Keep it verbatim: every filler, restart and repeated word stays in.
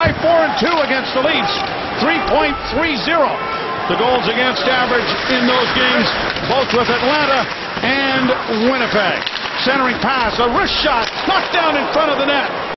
four and two against the Leafs, three point three oh. The goals against average in those games, both with Atlanta and Winnipeg. Centering pass, a wrist shot, knocked down in front of the net.